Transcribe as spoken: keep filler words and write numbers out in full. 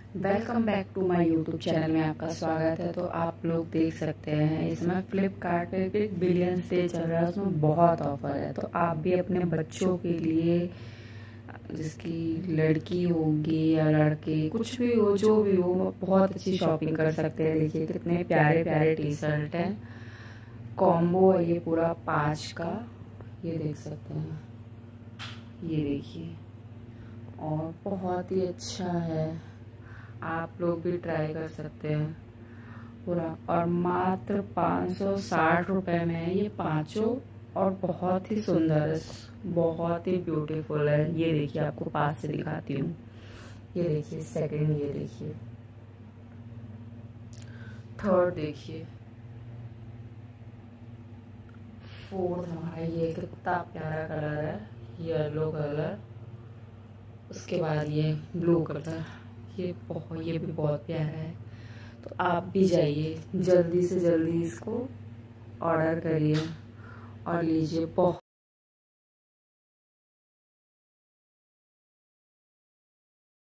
Welcome back to my YouTube channel में आपका स्वागत है। तो आप लोग देख सकते हैं इसमें फ्लिपकार्ट पे बिग बिलियंस डे चल रहा है, उसमें बहुत ऑफर है। तो आप भी अपने बच्चों के लिए, जिसकी लड़की होगी या लड़के, कुछ भी हो, जो भी हो, बहुत अच्छी शॉपिंग कर सकते हैं। देखिए कितने प्यारे प्यारे टी शर्ट हैं, कॉम्बो है ये पूरा पाँच का, ये देख सकते हैं, ये देखिए, और बहुत ही अच्छा है। आप लोग भी ट्राई कर सकते हैं पूरा। और मात्र पाँच सौ साठ रुपये में है ये पाँचों, और बहुत ही सुंदर है, बहुत ही ब्यूटीफुल है। ये देखिए, आपको पास से दिखाती हूँ। ये देखिए सेकंड, ये देखिए थर्ड, देखिए फोर्थ हमारा, ये कितना प्यारा कलर है, येलो कलर। उसके बाद ये ब्लू कलर, ये बहुत ये भी बहुत प्यारा है। तो आप भी जाइए, जल्दी से जल्दी इसको ऑर्डर करिए और लीजिए। बहुत